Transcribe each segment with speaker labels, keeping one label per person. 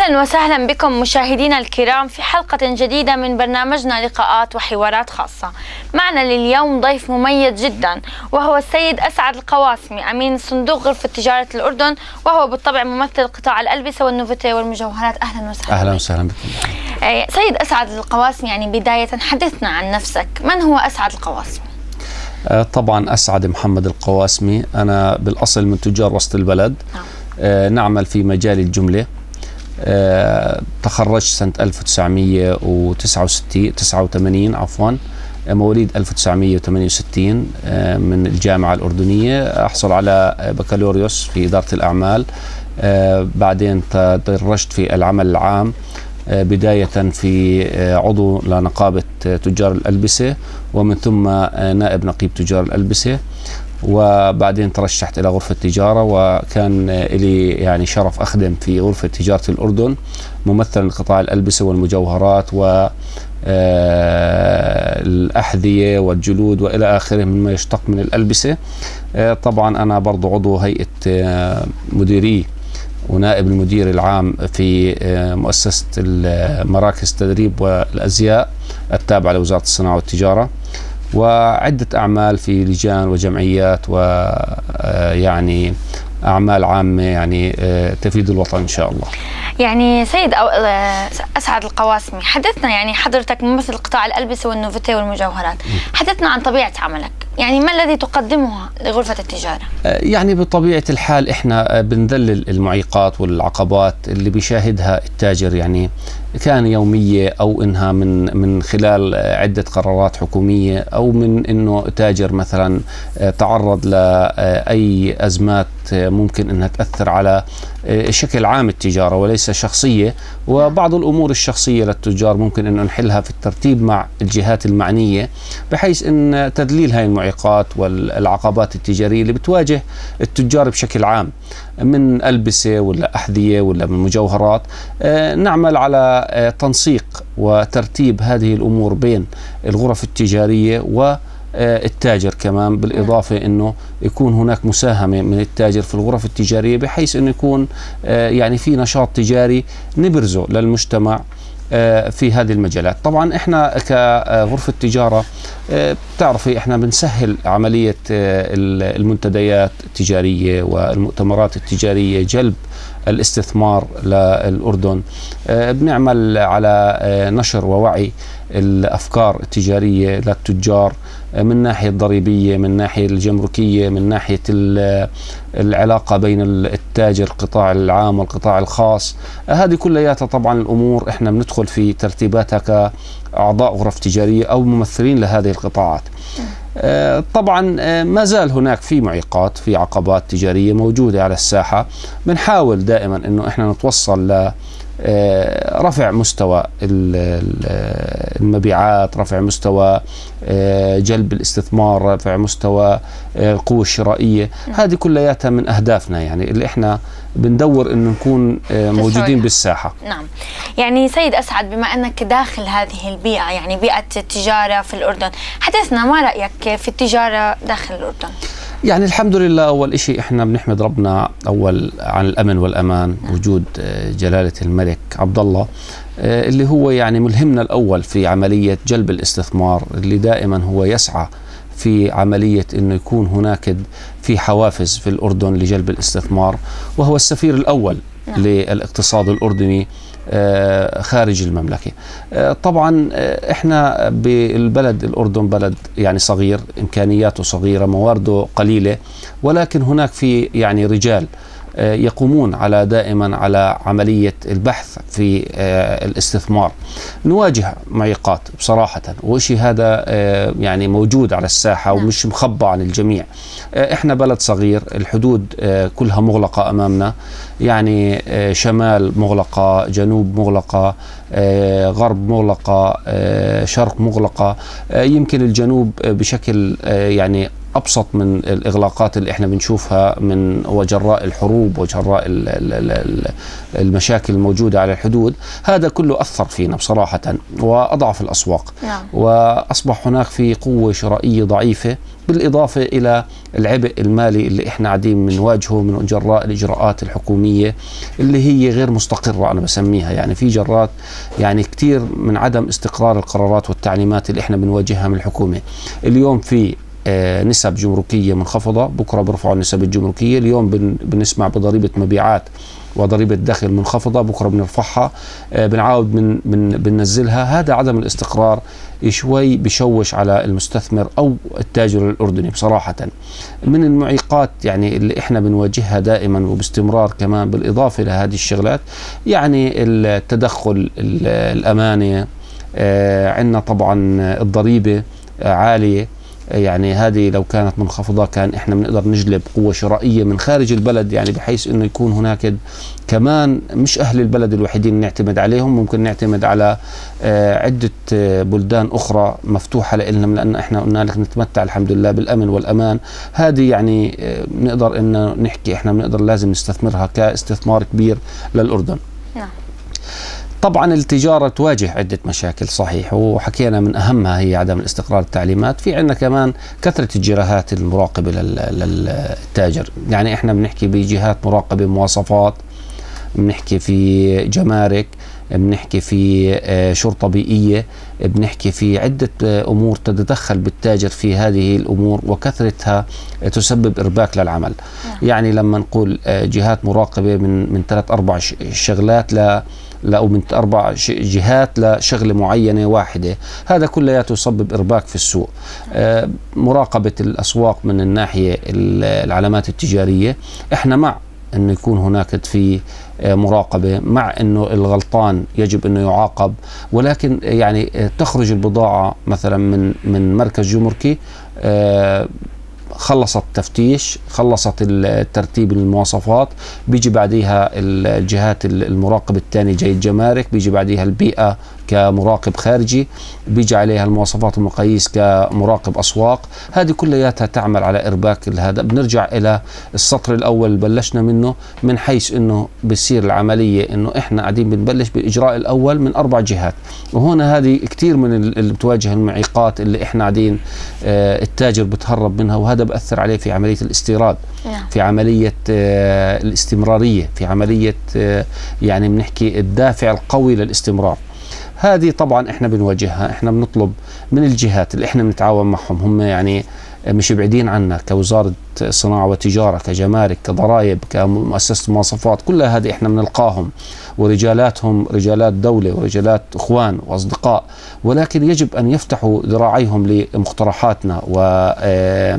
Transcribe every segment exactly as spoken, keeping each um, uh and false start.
Speaker 1: أهلا وسهلا بكم مشاهدينا الكرام في حلقة جديدة من برنامجنا لقاءات وحوارات خاصة. معنا لليوم ضيف مميز جدا وهو السيد أسعد القواسمي أمين صندوق غرفة تجارة الأردن، وهو بالطبع ممثل قطاع الألبسة والنوفيتي والمجوهرات. أهلا وسهلا.
Speaker 2: أهلا وسهلا بكم.
Speaker 1: سيد أسعد القواسمي، يعني بداية حدثنا عن نفسك، من هو أسعد القواسمي؟
Speaker 2: طبعا أسعد محمد القواسمي، أنا بالأصل من تجار وسط البلد. نعم. نعمل في مجال الجملة. أه تخرجت سنة ألف وتسعمئة وتسعة وثمانين عفوا، مواليد ألف وتسعمئة وثمانية وستين أه من الجامعة الأردنية. أحصل على بكالوريوس في إدارة الأعمال. أه بعدين تدرجت في العمل العام، أه بداية في أه عضو لنقابة تجار الألبسة، ومن ثم أه نائب نقيب تجار الألبسة، وبعدين ترشحت إلى غرفة التجارة، وكان لي يعني شرف أخدم في غرفة تجارة الأردن ممثلا لقطاع الألبسة والمجوهرات والأحذية والجلود وإلى آخره مما يشتق من الألبسة. طبعا أنا برضو عضو هيئة مديري ونائب المدير العام في مؤسسة مراكز التدريب والأزياء التابعة لوزارة الصناعة والتجارة، وعدة أعمال في لجان وجمعيات ويعني أعمال عامة يعني تفيد الوطن إن شاء الله.
Speaker 1: يعني سيد أسعد القواسمي، حدثنا، يعني حضرتك ممثل قطاع الألبسة والنوفيتي والمجوهرات، حدثنا عن طبيعة عملك، يعني ما الذي تقدمه لغرفة التجارة؟ يعني
Speaker 2: بطبيعة الحال إحنا بنذلل المعيقات والعقبات اللي بيشاهدها التاجر، يعني كان يومية أو إنها من من خلال عدة قرارات حكومية، أو من إنه تاجر مثلا تعرض لأي أزمات ممكن إنها تأثر على شكل عام التجارة وليس شخصية. وبعض الأمور الشخصية للتجار ممكن إنه نحلها في الترتيب مع الجهات المعنية، بحيث إن تذليل هاي المعيقات والعقبات التجارية اللي بتواجه التجار بشكل عام، من ألبسة ولا أحذية ولا من مجوهرات، نعمل على تنسيق وترتيب هذه الأمور بين الغرف التجارية والتاجر كمان، بالإضافة أنه يكون هناك مساهمة من التاجر في الغرف التجارية، بحيث أنه يكون يعني في نشاط تجاري نبرزه للمجتمع في هذه المجالات. طبعا احنا كغرفة تجارة بتعرفي احنا بنسهل عملية المنتديات التجارية والمؤتمرات التجارية، جلب الاستثمار للأردن. بنعمل على نشر ووعي الأفكار التجارية للتجار من ناحية الضريبية، من ناحية الجمركية، من ناحية العلاقة بين التاجر القطاع العام والقطاع الخاص. هذه كلياتها طبعا الأمور احنا بندخل في ترتيباتها كأعضاء غرف تجارية أو ممثلين لهذه القطاعات. طبعا ما زال هناك في معيقات، في عقبات تجارية موجودة على الساحة. بنحاول دائما انه احنا نتوصل ل رفع مستوى المبيعات، رفع مستوى جلب الاستثمار، رفع مستوى القوة الشرائية. هذه كلياتها من أهدافنا، يعني اللي احنا بندور انه نكون موجودين بالساحة.
Speaker 1: نعم. يعني سيد أسعد، بما أنك داخل هذه البيئة، يعني بيئة التجارة في الأردن، حدثنا ما رأيك في التجارة داخل الأردن؟
Speaker 2: يعني الحمد لله، أول إشي إحنا بنحمد ربنا أول عن الأمن والأمان، وجود جلالة الملك عبد الله اللي هو يعني ملهمنا الأول في عملية جلب الاستثمار، اللي دائما هو يسعى في عملية أنه يكون هناك في حوافز في الأردن لجلب الاستثمار، وهو السفير الأول نعم. للاقتصاد الأردني خارج المملكة. طبعا احنا بالبلد الأردن بلد يعني صغير، إمكانياته صغيرة، موارده قليلة، ولكن هناك في يعني رجال يقومون على دائما على عملية البحث في الاستثمار. نواجه معيقات بصراحة، وشي هذا يعني موجود على الساحة ومش مخبى عن الجميع. احنا بلد صغير، الحدود كلها مغلقة أمامنا، يعني شمال مغلقة، جنوب مغلقة، غرب مغلقة، شرق مغلقة. يمكن الجنوب بشكل يعني ابسط من الاغلاقات اللي احنا بنشوفها من وجراء الحروب وجراء المشاكل الموجوده على الحدود. هذا كله اثر فينا بصراحه واضعف الاسواق. نعم. واصبح هناك في قوه شرائيه ضعيفه، بالاضافه الى العبء المالي اللي احنا قاعدين بنواجهه من جراء الاجراءات الحكوميه اللي هي غير مستقره. انا بسميها يعني في جرات يعني كثير من عدم استقرار القرارات والتعليمات اللي احنا بنواجهها من الحكومه. اليوم في نسب جمركيه منخفضه، بكره بيرفعوا النسب الجمركيه. اليوم بنسمع بضريبه مبيعات وضريبه دخل منخفضه، بكره بنرفعها، بنعاود بن بن بننزلها. هذا عدم الاستقرار شوي بشوش على المستثمر او التاجر الاردني بصراحه. من المعيقات يعني اللي احنا بنواجهها دائما وباستمرار كمان بالاضافه لهذه الشغلات يعني التدخل الاماني. عندنا طبعا الضريبه عاليه، يعني هذه لو كانت منخفضة كان احنا بنقدر نجلب قوة شرائية من خارج البلد، يعني بحيث انه يكون هناك كمان مش اهل البلد الوحيدين نعتمد عليهم، ممكن نعتمد على عدة بلدان اخرى مفتوحة لنا، لان احنا قلنا لك نتمتع الحمد لله بالامن والامان. هذه يعني بنقدر انه نحكي احنا بنقدر لازم نستثمرها كاستثمار كبير للاردن. نعم. طبعا التجارة تواجه عدة مشاكل صحيح، وحكينا من أهمها هي عدم الاستقرار التعليمات. في عندنا كمان كثرة الجهات المراقبة للتاجر، يعني احنا بنحكي بجهات مراقبة مواصفات، بنحكي في جمارك، بنحكي في شرطة بيئية، بنحكي في عدة أمور تتدخل بالتاجر في هذه الأمور، وكثرتها تسبب إرباك للعمل. يعني لما نقول جهات مراقبة من من ثلاث أربع شغلات ل أو من أربع جهات لشغلة معينة واحدة، هذا كله يسبب إرباك في السوق. مراقبة الأسواق من الناحية العلامات التجارية، إحنا مع أنه يكون هناك في مراقبة، مع أنه الغلطان يجب أنه يعاقب، ولكن يعني تخرج البضاعة مثلا من من مركز جمركي، خلصت تفتيش، خلصت الترتيب المواصفات، بيجي بعديها الجهات المراقب الثاني جاي الجمارك، بيجي بعديها البيئة كمراقب خارجي، بيجي عليها المواصفات والمقاييس كمراقب أسواق. هذه كلياتها تعمل على إرباك هذا. بنرجع إلى السطر الأول اللي بلشنا منه، من حيث أنه بصير العملية أنه إحنا قاعدين بنبلش بالإجراء الأول من أربع جهات، وهنا هذه كتير من اللي بتواجه المعيقات اللي إحنا قاعدين آه التاجر بتهرب منها، وهذا بأثر عليه في عملية الاستيراد، في عملية آه الاستمرارية، في عملية آه يعني بنحكي الدافع القوي للاستمرار. هذه طبعا احنا بنواجهها. احنا بنطلب من الجهات اللي احنا بنتعاون معهم، هم يعني مش بعيدين عنا، كوزارة صناعة وتجارة، كجمارك، كضرائب، كمؤسسة مواصفات، كل هذه احنا بنلقاهم، ورجالاتهم رجالات دولة ورجالات اخوان واصدقاء، ولكن يجب ان يفتحوا ذراعيهم لمقترحاتنا و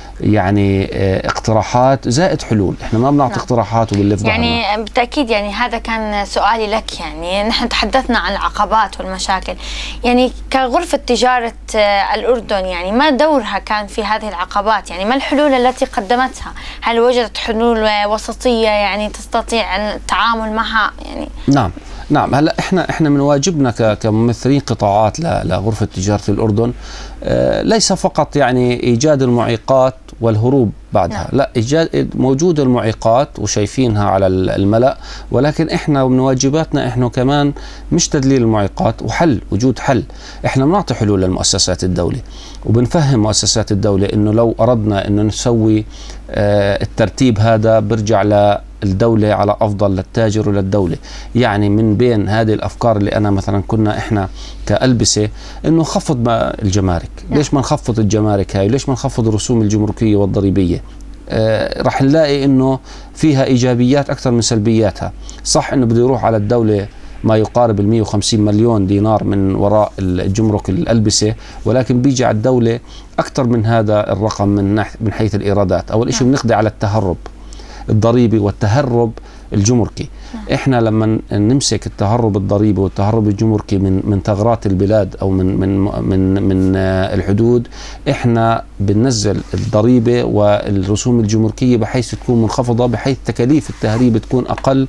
Speaker 2: يعني اقتراحات زائد حلول. احنا ما بنعطي اقتراحات وبنلف
Speaker 1: يعني ظهرنا. بالتاكيد يعني هذا كان سؤالي لك. يعني نحن تحدثنا عن العقبات والمشاكل، يعني كغرفة تجارة الأردن يعني ما دورها كان في هذه العقبات؟ يعني ما الحلول التي قدمتها؟ هل وجدت حلول وسطية يعني تستطيع التعامل معها؟ يعني
Speaker 2: نعم نعم. هلا احنا احنا من واجبنا كممثلين قطاعات لغرفة تجارة الأردن آه ليس فقط يعني ايجاد المعيقات والهروب بعدها، نعم. لا، ايجاد موجود المعيقات وشايفينها على الملأ، ولكن احنا من واجباتنا احنا كمان مش تدليل المعيقات وحل، وجود حل. احنا بنعطي حلول للمؤسسات الدولة، وبنفهم مؤسسات الدولة انه لو اردنا انه نسوي آه الترتيب هذا برجع ل الدولة على أفضل للتاجر وللدولة. يعني من بين هذه الأفكار اللي أنا مثلا كنا إحنا كألبسة إنه خفض الجمارك. ليش ما نخفض الجمارك هاي؟ ليش ما نخفض الرسوم الجمركية والضريبية؟ آه رح نلاقي إنه فيها إيجابيات أكثر من سلبياتها. صح إنه بده يروح على الدولة ما يقارب ال مئة وخمسين مليون دينار من وراء الجمرك الألبسة، ولكن بيجي على الدولة أكثر من هذا الرقم من من حيث الإيرادات. أول شيء بنقضي على التهرب الضريبي والتهرب الجمركي. احنا لما نمسك التهرب الضريبي والتهرب الجمركي من من ثغرات البلاد او من من من من الحدود، احنا بننزل الضريبه والرسوم الجمركيه بحيث تكون منخفضه، بحيث تكاليف التهريب تكون اقل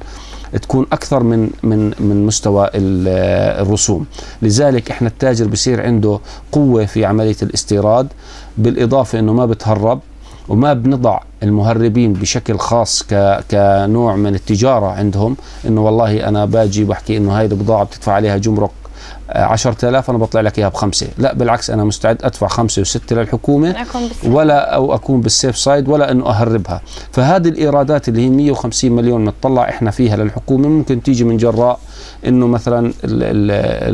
Speaker 2: تكون أكثر من من من مستوى الرسوم. لذلك إحنا التاجر بصير عنده قوة في عملية الاستيراد، بالإضافة إنه ما بتهرب وما بنضع المهربين بشكل خاص كنوع من التجارة عندهم، إنه والله أنا باجي بحكي إنه هاي البضاعة بتدفع عليها جمرك عشرة آلاف أنا بطلع لك إياها بخمسة. لا بالعكس، أنا مستعد أدفع خمسة وستة للحكومة ولا أو أكون بالسيف سايد ولا إنه أهربها. فهذه الإيرادات اللي هي مئة وخمسين مليون نطلع إحنا فيها للحكومة ممكن تيجي من جراء إنه مثلا ال ال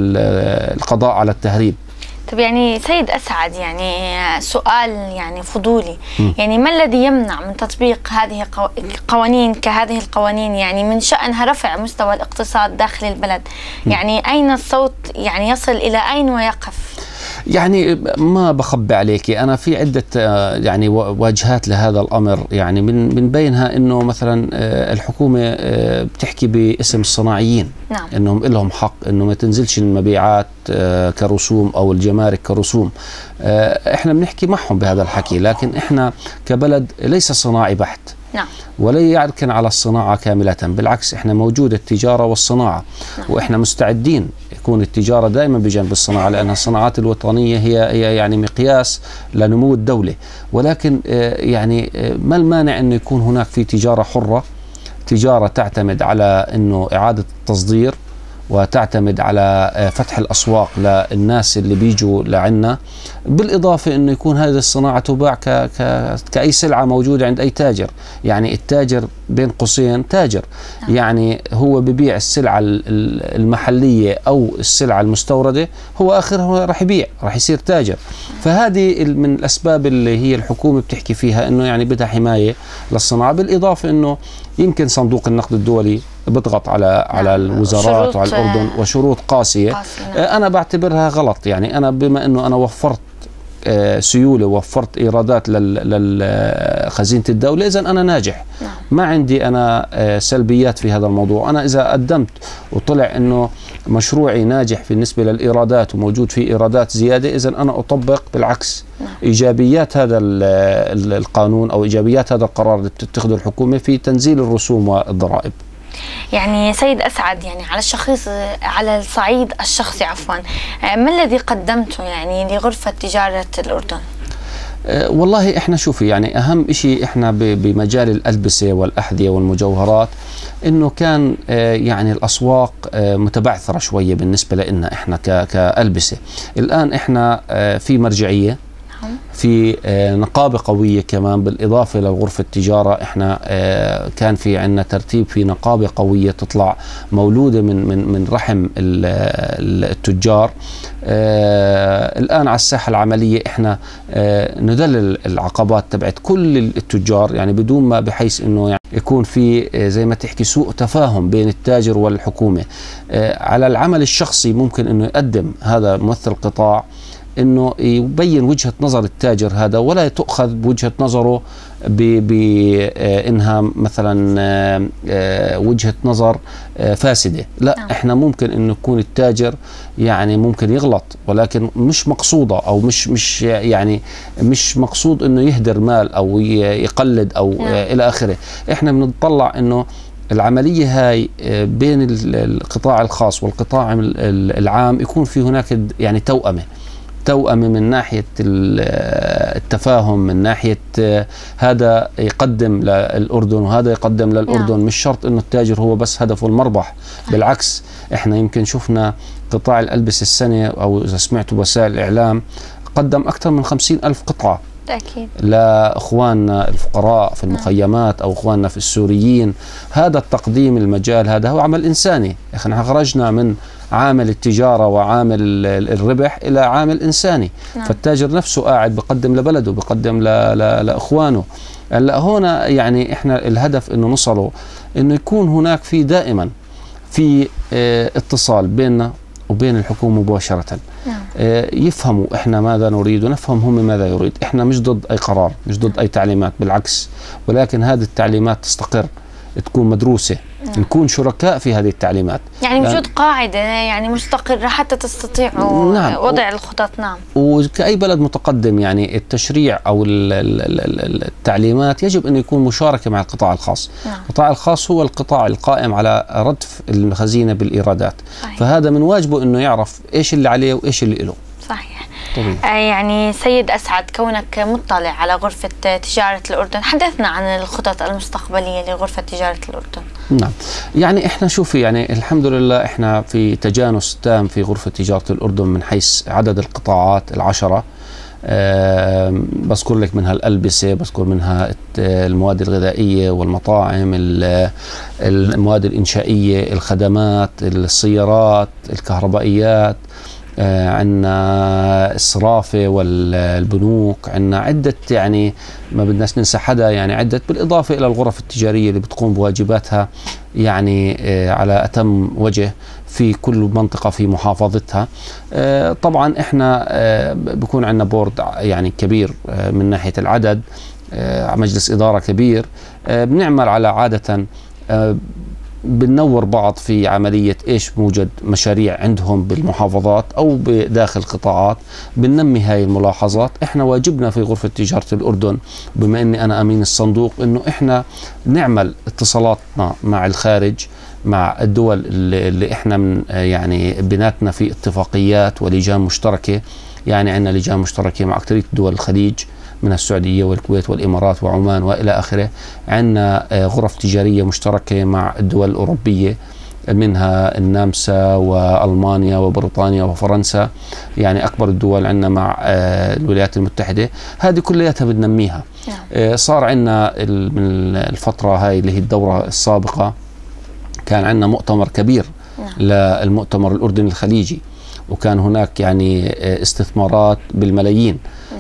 Speaker 2: ال القضاء على التهريب.
Speaker 1: طب يعني سيد أسعد، يعني سؤال يعني فضولي، م. يعني ما الذي يمنع من تطبيق هذه القوانين كهذه القوانين يعني من شأنها رفع مستوى الاقتصاد داخل البلد؟ م. يعني أين الصوت يعني يصل إلى أين ويقف؟
Speaker 2: يعني ما بخبي عليك، أنا في عدة يعني واجهات لهذا الأمر، يعني من من بينها إنه مثلا الحكومة بتحكي باسم الصناعيين، نعم. إنهم لهم حق إنه ما تنزلش المبيعات كرسوم أو الجمارك كرسوم. إحنا بنحكي معهم بهذا الحكي، لكن إحنا كبلد ليس صناعي بحت، نعم. ولا يركن على الصناعة كاملة، بالعكس إحنا موجودة التجارة والصناعة، نعم. وإحنا مستعدين يكون التجارة دائما بجانب الصناعة، لأن الصناعات الوطنية هي هي يعني مقياس لنمو الدولة. ولكن يعني ما المانع أنه يكون هناك في تجارة حرة، تجارة تعتمد على أنه إعادة التصدير وتعتمد على فتح الأسواق للناس اللي بيجوا لعنا، بالإضافة أنه يكون هذه الصناعة تباع ك... ك... كأي سلعة موجودة عند أي تاجر. يعني التاجر بين قوسين تاجر، يعني هو ببيع السلعة المحلية أو السلعة المستوردة، هو آخرها راح يبيع، راح يصير تاجر. فهذه من الأسباب اللي هي الحكومة بتحكي فيها أنه يعني بدها حماية للصناعة، بالإضافة أنه يمكن صندوق النقد الدولي بضغط على على الوزارات وعلى الأردن وشروط قاسية, قاسية. أنا بعتبرها غلط. يعني أنا بما أنه أنا وفرت سيولة ووفرت إيرادات لخزينة الدولة، إذن أنا ناجح، ما عندي أنا سلبيات في هذا الموضوع. أنا إذا قدمت وطلع أنه مشروعي ناجح بالنسبة للإيرادات وموجود فيه إيرادات زيادة، إذن أنا أطبق بالعكس إيجابيات هذا القانون أو إيجابيات هذا القرار اللي بتتخذه الحكومة في تنزيل الرسوم والضرائب.
Speaker 1: يعني سيد أسعد، يعني على الشخص على الصعيد الشخصي عفوا، ما الذي قدمته يعني لغرفة تجارة الأردن؟
Speaker 2: أه والله احنا شوفي، يعني اهم شيء احنا بمجال الألبسة والأحذية والمجوهرات انه كان أه يعني الأسواق أه متبعثرة شوية بالنسبة لنا احنا كألبسة. الآن احنا أه في مرجعية، في نقابة قوية كمان، بالإضافة لغرفة التجارة احنا كان في عندنا ترتيب في نقابة قوية تطلع مولودة من من من رحم التجار. الآن على الساحة العملية احنا ندلل العقبات تبعت كل التجار، يعني بدون ما بحيث انه يعني يكون في زي ما تحكي سوء تفاهم بين التاجر والحكومة. على العمل الشخصي ممكن انه يقدم هذا ممثل قطاع انه يبين وجهة نظر التاجر هذا، ولا تؤخذ بوجهة نظره بانها مثلا وجهة نظر فاسدة. لا، احنا ممكن انه يكون التاجر يعني ممكن يغلط، ولكن مش مقصودة او مش مش يعني مش مقصود انه يهدر مال او يقلد او الى اخره. احنا بنطلع انه العملية هاي بين القطاع الخاص والقطاع العام يكون في هناك يعني توأمة توأمة من ناحية التفاهم، من ناحية هذا يقدم للأردن وهذا يقدم للأردن. مش شرط إنه التاجر هو بس هدفه المربح، بالعكس إحنا يمكن شفنا قطاع الألبسة السنة أو إذا سمعتوا وسائل الإعلام قدم أكثر من خمسين ألف قطعة
Speaker 1: أكيد
Speaker 2: لإخواننا الفقراء في المخيمات أو إخواننا في السوريين. هذا التقديم المجال هذا هو عمل إنساني. إحنا خرجنا من عامل التجارة وعامل الربح إلى عامل إنساني. نعم. فالتاجر نفسه قاعد بقدم لبلده، بقدم لإخوانه. هلا هنا يعني إحنا الهدف إنه نصله إنه يكون هناك في دائما في اه اتصال بيننا وبين الحكومة مباشرة. نعم. اه يفهموا إحنا ماذا نريد ونفهم هم ماذا يريد. إحنا مش ضد أي قرار، مش ضد أي تعليمات، بالعكس، ولكن هذه التعليمات تستقر، تكون مدروسة، نعم. نكون شركاء في هذه التعليمات،
Speaker 1: يعني وجود قاعدة يعني مستقرة حتى تستطيعوا نعم. وضع الخطط. نعم.
Speaker 2: وكأي بلد متقدم يعني التشريع أو التعليمات يجب أن يكون مشاركة مع القطاع الخاص. نعم. القطاع الخاص هو القطاع القائم على ردف الخزينة بالإيرادات. صحيح. فهذا من واجبه أنه يعرف إيش اللي عليه وإيش اللي له.
Speaker 1: صحيح. آه يعني سيد أسعد، كونك مطلع على غرفة تجارة الأردن، حدثنا عن الخطط المستقبلية لغرفة تجارة الأردن.
Speaker 2: نعم، يعني احنا شوفي يعني الحمد لله احنا في تجانس تام في غرفة تجارة الأردن من حيث عدد القطاعات العشرة. أه بذكر لك منها الألبسة، بذكر منها المواد الغذائية والمطاعم، المواد الإنشائية، الخدمات، السيارات، الكهربائيات، آه عندنا الصرافة والبنوك، عندنا عدة يعني ما بدناش ننسى حدا، يعني عدة، بالإضافة إلى الغرف التجارية اللي بتقوم بواجباتها يعني آه على أتم وجه في كل منطقة في محافظتها. آه طبعا إحنا آه بكون عندنا بورد يعني كبير آه من ناحية العدد، آه مجلس إدارة كبير، آه بنعمل على عادة آه بننور بعض في عملية إيش موجد مشاريع عندهم بالمحافظات أو بداخل القطاعات، بننمي هاي الملاحظات. إحنا واجبنا في غرفة تجارة الأردن بما أني أنا أمين الصندوق أنه إحنا نعمل اتصالاتنا مع الخارج، مع الدول اللي, اللي إحنا من يعني بيناتنا في اتفاقيات ولجان مشتركة. يعني عندنا لجان مشتركة مع أكثرية دول الخليج من السعودية والكويت والإمارات وعمان وإلى آخره. عندنا غرف تجارية مشتركة مع الدول الأوروبية منها النمسا وألمانيا وبريطانيا وفرنسا، يعني أكبر الدول عندنا مع الولايات المتحدة. هذه كلياتها بننميها. صار عندنا من الفترة هاي اللي هي الدورة السابقة كان عندنا مؤتمر كبير للمؤتمر الأردني الخليجي، وكان هناك يعني استثمارات بالملايين.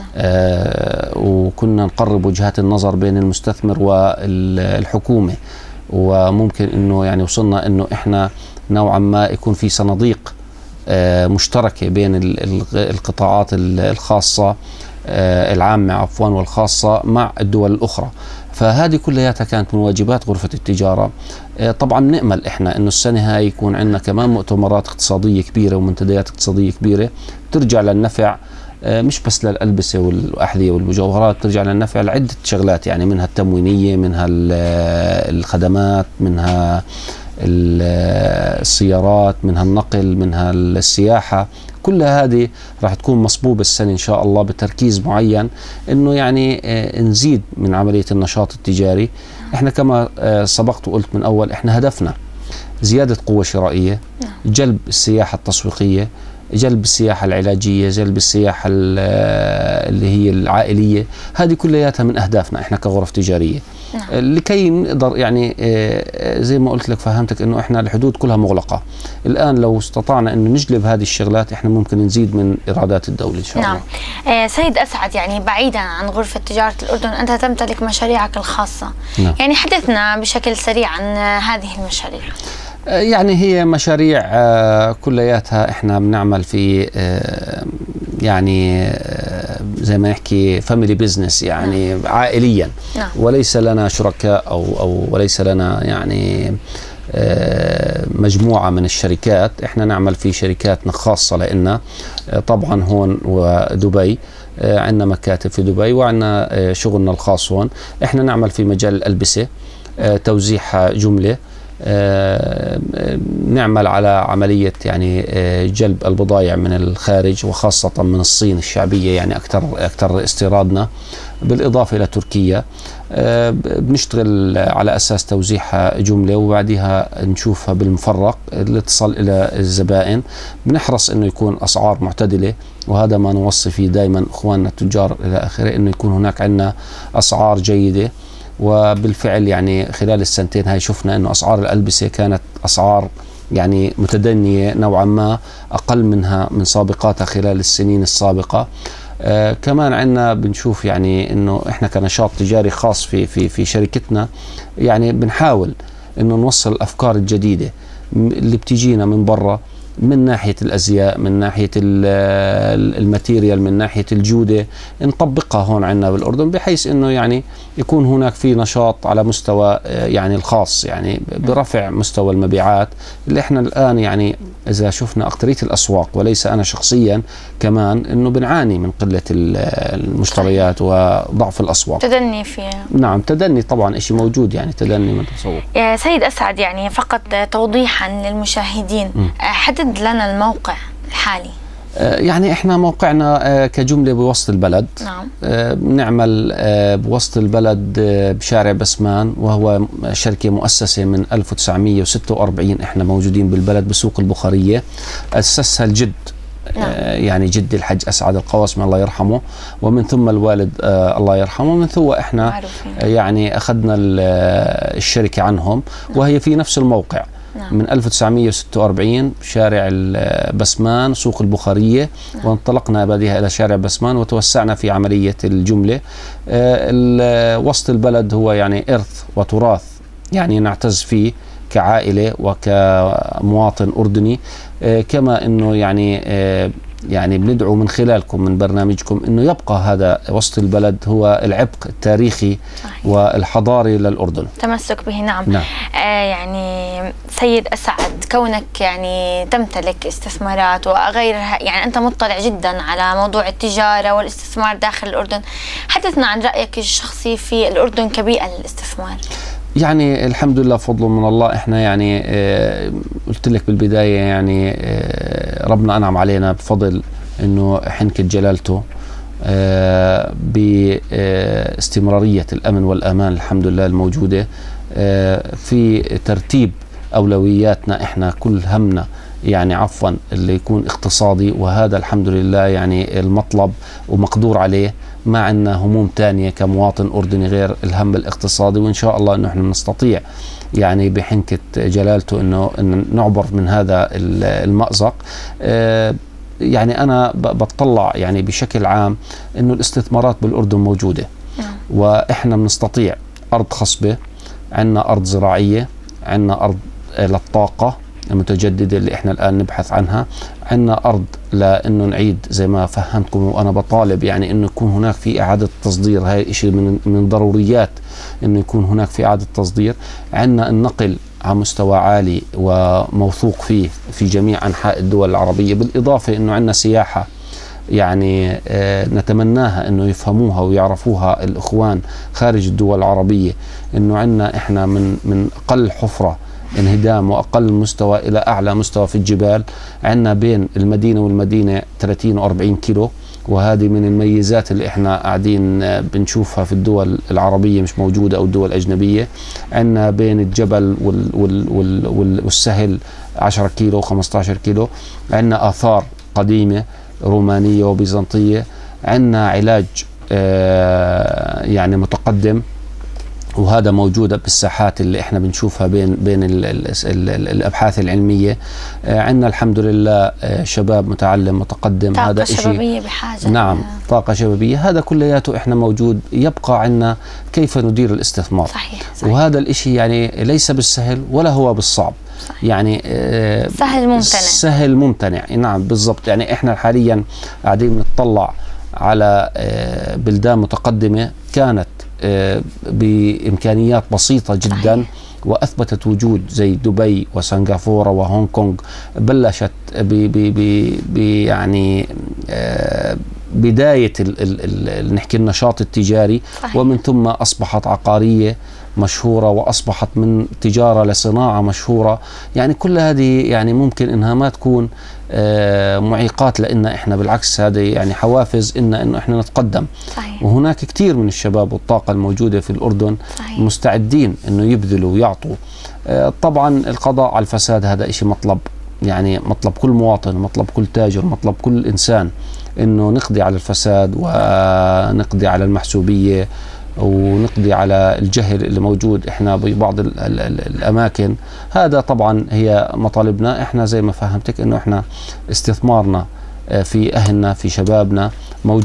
Speaker 2: آه وكنا نقرب وجهات النظر بين المستثمر والحكومة، وممكن انه يعني وصلنا انه احنا نوعا ما يكون في صناديق آه مشتركة بين القطاعات الخاصة آه العامة عفوا والخاصة مع الدول الأخرى. فهذه كلياتها كانت من واجبات غرفة التجارة. آه طبعا نأمل احنا انه السنة هاي يكون عندنا كمان مؤتمرات اقتصادية كبيرة ومنتديات اقتصادية كبيرة ترجع للنفع، مش بس للألبسة والأحذية والمجوهرات، ترجع للنفع لعدة شغلات، يعني منها التموينية، منها الخدمات، منها السيارات، منها النقل، منها السياحة. كل هذه راح تكون مصبوبة السنة إن شاء الله بتركيز معين إنه يعني نزيد من عملية النشاط التجاري. إحنا كما سبقت وقلت من أول إحنا هدفنا زيادة قوة شرائية، جلب السياحة التسويقية، جلب السياحة العلاجية، جلب السياحة اللي هي العائلية. هذه كلياتها من أهدافنا إحنا كغرف تجارية. نعم. لكي نقدر يعني زي ما قلت لك فهمتك إنه إحنا الحدود كلها مغلقة الآن، لو استطعنا إنه نجلب هذه الشغلات إحنا ممكن نزيد من إيرادات الدولة إن شاء الله.
Speaker 1: نعم. آه سيد أسعد، يعني بعيدا عن غرفة تجارة الأردن أنت تمتلك مشاريعك الخاصة. نعم. يعني حدثنا بشكل سريع عن هذه المشاريع.
Speaker 2: يعني هي مشاريع كلياتها احنا بنعمل في يعني زي ما نحكي فاميلي بزنس، يعني نعم. عائليا. نعم. وليس لنا شركاء او او وليس لنا يعني مجموعة من الشركات. احنا نعمل في شركاتنا خاصة لنا طبعا هون ودبي، عندنا مكاتب في دبي وعندنا شغلنا الخاص هون. احنا نعمل في مجال الألبسة، توزيعها جملة، آه نعمل على عملية يعني آه جلب البضائع من الخارج وخاصة من الصين الشعبية، يعني أكثر أكثر استيرادنا، بالإضافة إلى تركيا. آه بنشتغل على أساس توزيعها جملة وبعدها نشوفها بالمفرق اللي تصل إلى الزبائن. بنحرص إنه يكون أسعار معتدلة، وهذا ما نوصي فيه دائما إخواننا التجار إلى آخره، إنه يكون هناك عندنا أسعار جيدة. وبالفعل يعني خلال السنتين هاي شفنا انه اسعار الألبسة كانت اسعار يعني متدنية نوعا ما، اقل منها من سابقاتها خلال السنين السابقة. آه كمان عندنا بنشوف يعني انه احنا كنشاط تجاري خاص في في في شركتنا، يعني بنحاول انه نوصل الافكار الجديدة اللي بتجينا من برا من ناحية الأزياء، من ناحية الماتيريال، من ناحية الجودة، نطبقها هون عندنا بالأردن، بحيث أنه يعني يكون هناك في نشاط على مستوى يعني الخاص، يعني برفع مستوى المبيعات اللي احنا الآن يعني إذا شفنا أكترية الأسواق وليس أنا شخصيا كمان أنه بنعاني من قلة المشتريات وضعف الأسواق.
Speaker 1: تدني فيها.
Speaker 2: نعم، تدني طبعا شيء موجود، يعني تدني من التسوق.
Speaker 1: يا سيد أسعد، يعني فقط توضيحا للمشاهدين، م. حدد لنا الموقع الحالي.
Speaker 2: يعني احنا موقعنا كجملة بوسط البلد.
Speaker 1: نعم.
Speaker 2: بنعمل بوسط البلد بشارع بسمان، وهو شركة مؤسسة من ألف وتسعمئة وستة وأربعين، احنا موجودين بالبلد بسوق البخارية، أسسها الجد. نعم. يعني جد الحج أسعد القواسمي الله يرحمه، ومن ثم الوالد الله يرحمه، ومن ثم احنا معروفين. يعني أخذنا الشركة عنهم، وهي في نفس الموقع. نعم. من ألف وتسعمئة وستة وأربعين شارع بسمان سوق البخارية. نعم. وانطلقنا بعدها إلى شارع بسمان وتوسعنا في عملية الجملة. وسط البلد هو يعني إرث وتراث يعني نعتز فيه كعائلة وكمواطن أردني، كما أنه يعني يعني بندعو من خلالكم من برنامجكم أنه يبقى هذا وسط البلد هو العبق التاريخي. صحيح. والحضاري للأردن.
Speaker 1: تمسك به. نعم.
Speaker 2: نعم.
Speaker 1: آه يعني سيد أسعد، كونك يعني تمتلك استثمارات وغيرها، يعني أنت مطلع جدا على موضوع التجارة والاستثمار داخل الأردن، حدثنا عن رأيك الشخصي في الأردن كبيئة للاستثمار.
Speaker 2: يعني الحمد لله فضل من الله، احنا يعني اه قلت لك بالبداية يعني اه ربنا أنعم علينا بفضل انه حنكة جلالته اه باستمرارية الأمن والأمان الحمد لله الموجودة اه في ترتيب أولوياتنا. احنا كل همنا يعني عفوا اللي يكون اقتصادي، وهذا الحمد لله يعني المطلب ومقدور عليه. ما عندنا هموم تانية كمواطن أردني غير الهم الاقتصادي، وإن شاء الله أنه احنا نستطيع يعني بحنكة جلالته أنه إن نعبر من هذا المأزق. اه يعني أنا بطلع يعني بشكل عام أنه الاستثمارات بالأردن موجودة. وإحنا بنستطيع أرض خصبة، عندنا أرض زراعية، عندنا أرض للطاقة المتجددة اللي احنا الآن نبحث عنها، عندنا أرض لأنه نعيد زي ما فهمتكم، وأنا بطالب يعني أنه يكون هناك في إعادة تصدير، هاي شيء من من ضروريات أنه يكون هناك في إعادة تصدير. عندنا النقل على مستوى عالي وموثوق فيه في جميع أنحاء الدول العربية، بالإضافة أنه عندنا سياحة يعني آه نتمناها أنه يفهموها ويعرفوها الإخوان خارج الدول العربية، أنه عندنا إحنا من من أقل حفرة انهدام وأقل مستوى إلى أعلى مستوى في الجبال. عندنا بين المدينة والمدينة ثلاثين وأربعين كيلو، وهذه من الميزات اللي احنا قاعدين بنشوفها في الدول العربية مش موجودة أو الدول الأجنبية. عندنا بين الجبل وال وال وال والسهل عشرة كيلو وخمسة عشر كيلو. عندنا آثار قديمة رومانية وبيزنطية. عندنا علاج آه يعني متقدم، وهذا موجودة بالساحات اللي احنا بنشوفها بين بين ال ال ال ال الابحاث العلميه. آه عندنا الحمد لله آه شباب متعلم متقدم.
Speaker 1: طاقة
Speaker 2: هذا
Speaker 1: شبابيه بحاجه.
Speaker 2: نعم، طاقه شبابيه، هذا كلياته احنا موجود. يبقى عندنا كيف ندير الاستثمار.
Speaker 1: صحيح. صحيح.
Speaker 2: وهذا الاشي يعني ليس بالسهل ولا هو بالصعب. صحيح. يعني آه
Speaker 1: سهل ممتنع.
Speaker 2: سهل ممتنع. نعم بالضبط. يعني احنا حاليا قاعدين نطلع على آه بلدان متقدمه كانت بإمكانيات بسيطة جدا. صحيح. وأثبتت وجود زي دبي وسنغافورة وهونغ كونغ، بلشت ب يعني بداية ال ال ال نحكي النشاط التجاري. صحيح. ومن ثم أصبحت عقارية مشهورة، وأصبحت من تجارة لصناعة مشهورة. يعني كل هذه يعني ممكن إنها ما تكون آه معيقات لنا إحنا، بالعكس هذه يعني حوافز إن إنه إحنا نتقدم.
Speaker 1: صحيح.
Speaker 2: وهناك كثير من الشباب والطاقة الموجودة في الأردن. صحيح. مستعدين إنه يبذلوا ويعطوا. آه طبعا القضاء على الفساد هذا إشي مطلب، يعني مطلب كل مواطن، مطلب كل تاجر، مطلب كل إنسان، إنه نقضي على الفساد ونقضي على المحسوبية ونقضي على الجهل اللي موجود احنا ببعض ال ال ال الاماكن. هذا طبعا هي مطالبنا. احنا زي ما فهمتك انه احنا استثمارنا في اهلنا في شبابنا موجود.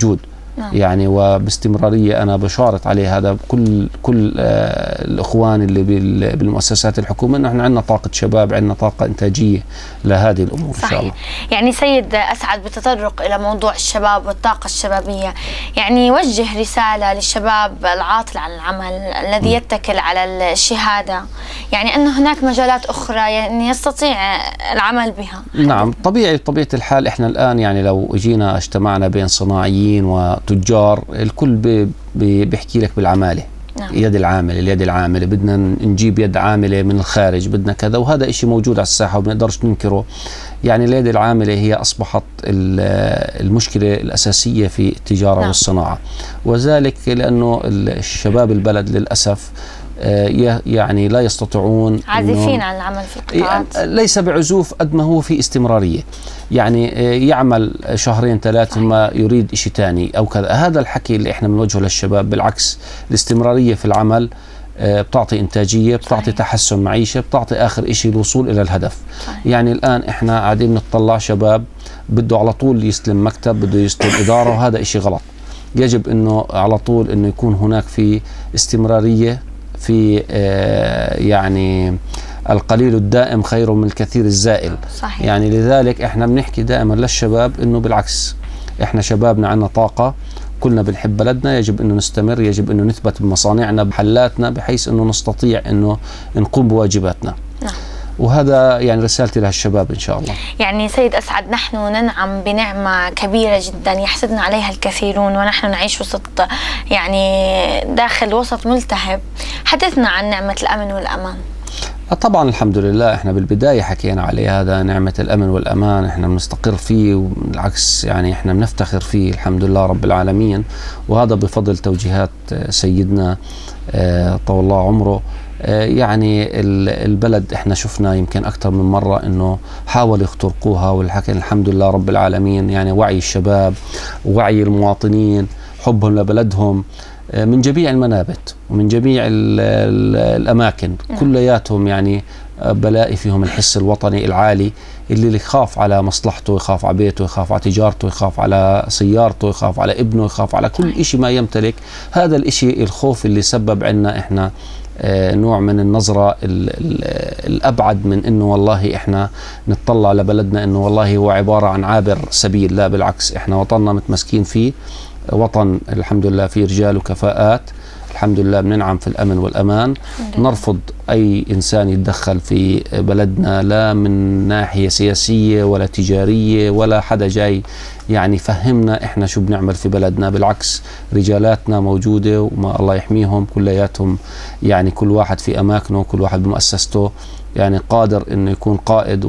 Speaker 2: نعم. يعني وباستمرارية أنا بشارط عليه هذا كل كل آه الإخوان اللي بالمؤسسات الحكومة، إنه إحنا عندنا طاقة شباب، عندنا طاقة إنتاجية لهذه الأمور. صحيح. إن شاء الله.
Speaker 1: يعني سيد أسعد، بتطرق إلى موضوع الشباب والطاقة الشبابية، يعني وجه رسالة للشباب العاطل عن العمل الذي يتكل على الشهادة، يعني أن هناك مجالات أخرى يعني يستطيع العمل بها.
Speaker 2: نعم، طبيعي بطبيعة الحال إحنا الآن يعني لو جينا اجتمعنا بين صناعيين وتجار، الكل بي بي بيحكي لك بالعمالة. نعم. يد العامل، اليد العاملة، بدنا نجيب يد عاملة من الخارج، بدنا كذا، وهذا إشي موجود على الساحة وما نقدرش ننكره. يعني اليد العاملة هي أصبحت المشكلة الأساسية في التجارة. نعم. والصناعة، وذلك لأنه الشباب البلد للأسف يعني لا يستطيعون،
Speaker 1: عازفين عن العمل في القطاعات.
Speaker 2: ليس بعزوف قد ما هو في استمرارية، يعني يعمل شهرين ثلاثة ثم يريد شيء ثاني أو كذا. هذا الحكي اللي احنا بنوجهه للشباب. بالعكس، الاستمرارية في العمل بتعطي إنتاجية، بتعطي صحيح. تحسن معيشة، بتعطي آخر شيء الوصول إلى الهدف. صحيح. يعني الآن احنا قاعدين نطلع شباب بده على طول يستلم مكتب، بده يستلم إدارة، وهذا شيء غلط. يجب إنه على طول إنه يكون هناك في استمرارية في آه يعني القليل الدائم خير من الكثير الزائل. صحيح. يعني لذلك احنا بنحكي دائما للشباب انه بالعكس، احنا شبابنا عندنا طاقة، كلنا بنحب بلدنا، يجب انه نستمر، يجب انه نثبت بمصانعنا بحلاتنا بحيث انه نستطيع انه نقوم بواجباتنا. نعم. وهذا يعني رسالتي للشباب إن شاء الله.
Speaker 1: يعني سيد أسعد، نحن ننعم بنعمة كبيرة جدا يحسدنا عليها الكثيرون، ونحن نعيش وسط يعني داخل وسط ملتهب. حدثنا عن نعمة الأمن والأمان.
Speaker 2: طبعا الحمد لله، احنا بالبداية حكينا عليه، هذا نعمة الأمن والأمان احنا بنستقر فيه، وبالعكس يعني احنا بنفتخر فيه الحمد لله رب العالمين، وهذا بفضل توجيهات سيدنا طول الله عمره. يعني البلد احنا شفنا يمكن اكثر من مرة انه حاولوا يخترقوها، والحكي الحمد لله رب العالمين يعني وعي الشباب، وعي المواطنين، حبهم لبلدهم من جميع المنابت ومن جميع ال ال الاماكن، كلياتهم يعني بلاقي فيهم الحس الوطني العالي، اللي يخاف على مصلحته، يخاف على بيته، يخاف على تجارته، يخاف على سيارته، يخاف على ابنه، يخاف على كل شيء ما يمتلك. هذا الشيء الخوف اللي سبب عندنا احنا نوع من النظرة الأبعد من إنه والله إحنا نتطلع لبلدنا إنه والله هو عبارة عن عابر سبيل. لا بالعكس، إحنا وطننا متمسكين فيه، وطن الحمد لله فيه رجال وكفاءات، الحمد لله بننعم في الأمن والأمان. نرفض أي إنسان يتدخل في بلدنا، لا من ناحية سياسية ولا تجارية ولا حدا جاي يعني فهمنا إحنا شو بنعمل في بلدنا. بالعكس، رجالاتنا موجودة وما الله يحميهم كلياتهم، يعني كل واحد في أماكنه، كل واحد بمؤسسته، يعني قادر إنه يكون قائد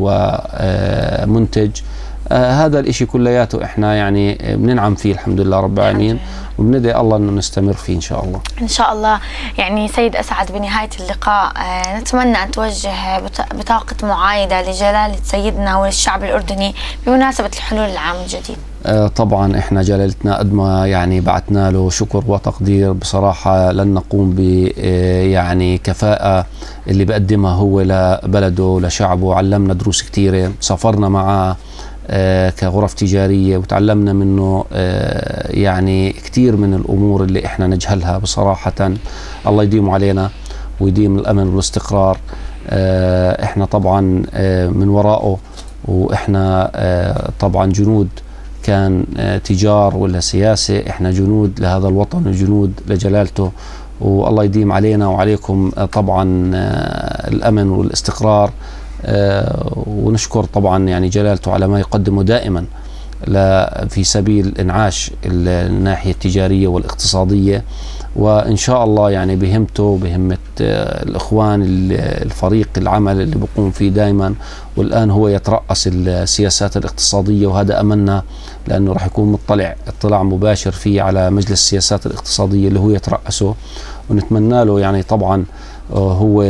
Speaker 2: ومنتج. آه هذا الاشي كلياته احنا يعني بننعم فيه الحمد لله رب العالمين، وبندعي الله انه نستمر فيه ان شاء الله.
Speaker 1: ان شاء الله. يعني سيد اسعد، بنهايه اللقاء آه نتمنى ان توجه بطاقه معايده لجلاله سيدنا وللشعب الاردني بمناسبه الحلول العام الجديد.
Speaker 2: آه طبعا احنا جلالتنا قد ما يعني بعثنا له شكر وتقدير، بصراحه لن نقوم ب آه يعني كفاءه اللي بقدمها هو لبلده لشعبه. علمنا دروس كثيره، سافرنا معه آه كغرف تجارية وتعلمنا منه آه يعني كثير من الأمور اللي إحنا نجهلها بصراحة. الله يديم علينا ويديم الأمن والاستقرار. آه إحنا طبعا آه من وراءه، وإحنا آه طبعا جنود، كان آه تجار ولا سياسة، إحنا جنود لهذا الوطن وجنود لجلالته، والله يديم علينا وعليكم آه طبعا آه الأمن والاستقرار. آه ونشكر طبعا يعني جلالته على ما يقدمه دائما في سبيل انعاش الناحية التجارية والاقتصادية، وإن شاء الله يعني بهمته بهمة آه الإخوان الفريق العمل اللي بقوم فيه دائما، والآن هو يترأس السياسات الاقتصادية، وهذا أملنا لأنه راح يكون مطلع اطلاع مباشر فيه على مجلس السياسات الاقتصادية اللي هو يترأسه، ونتمنى له يعني طبعا هو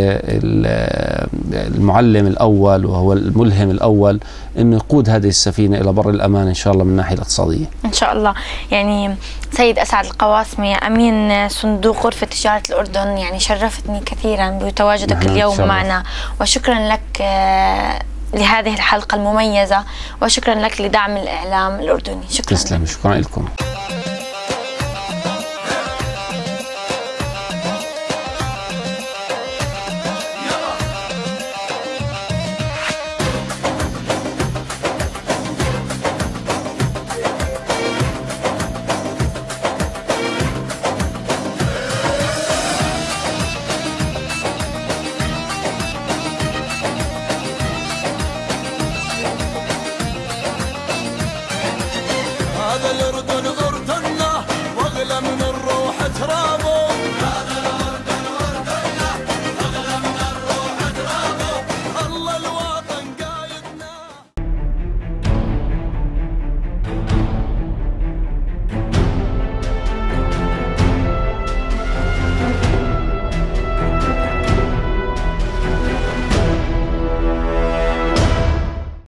Speaker 2: المعلم الأول وهو الملهم الأول إنه يقود هذه السفينة إلى بر الأمان إن شاء الله من الناحية الاقتصادية
Speaker 1: إن شاء الله. يعني سيد أسعد القواسمي أمين صندوق غرفة تجارة الأردن، يعني شرفتني كثيرا بتواجدك اليوم معنا، وشكرا لك لهذه الحلقة المميزة، وشكرا لك لدعم الإعلام الأردني. شكرا.
Speaker 2: تسلم. شكرا لكم.
Speaker 3: الكرام